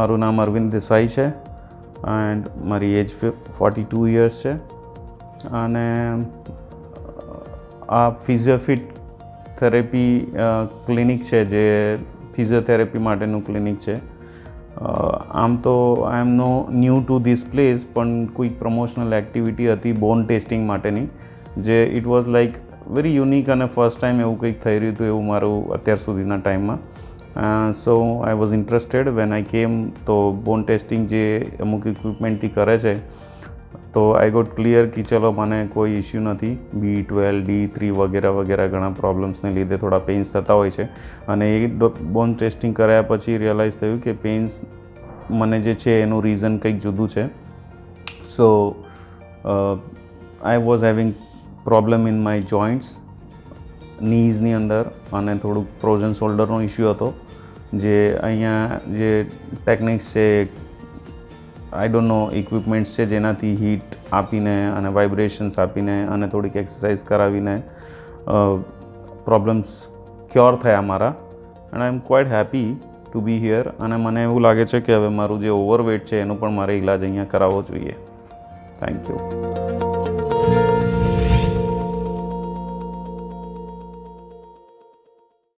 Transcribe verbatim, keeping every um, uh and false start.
મારું નામ અરવિંદ દેસાઈ છે એન્ડ મારી એજ ફોર્ટી ટુ યર્સ છે અને આ ફિઝિયોફિટ થેરેપી ક્લિનિક છે જે ફિઝિયોથેરેપી માટેનું ક્લિનિક છે. આમ તો I am no new to this place, પણ કોઈક પ્રમોશનલ એક્ટિવિટી હતી બોન ટેસ્ટિંગ માટેની, જે it was like very unique અને ફર્સ્ટ ટાઈમ એવું કંઈક થઈ રહ્યું હતું એવું મારું અત્યાર સુધીના ટાઈમમાં. So I was interested when I came. તો બોન ટેસ્ટિંગ જે અમુક ઇક્વિપમેન્ટથી કરે છે તો આઈ ગોટ ક્લિયર કે ચલો મને કોઈ ઇસ્યુ નથી. બી ટ્વેલ્વ ડી થ્રી વગેરે વગેરે ઘણા પ્રોબ્લેમ્સને લીધે થોડા પેઇન્સ થતા હોય છે અને એ બોન ટેસ્ટિંગ કર્યા પછી રિયલાઇઝ થયું કે પેઇન્સ મને જે છે એનું રીઝન કંઈક જુદું છે. So I was having problem in my joints, નીઝની અંદર, અને થોડુંક ફ્રોઝન શોલ્ડરનો ઇસ્યુ હતો. જે અહીંયા જે ટેકનિક્સ છે, આઈ ડોન્ટ નો ઇક્વિપમેન્ટ્સ છે જેનાથી હીટ આપીને અને વાઇબ્રેશન્સ આપીને અને થોડીક એક્સરસાઇઝ કરાવીને પ્રોબ્લેમ્સ ક્યોર થયા મારા. And I am quite happy to be here. અને મને એવું લાગે છે કે હવે મારું જે ઓવરવેટ છે એનું પણ મારે ઇલાજ અહીંયા કરાવવો જોઈએ. Thank you.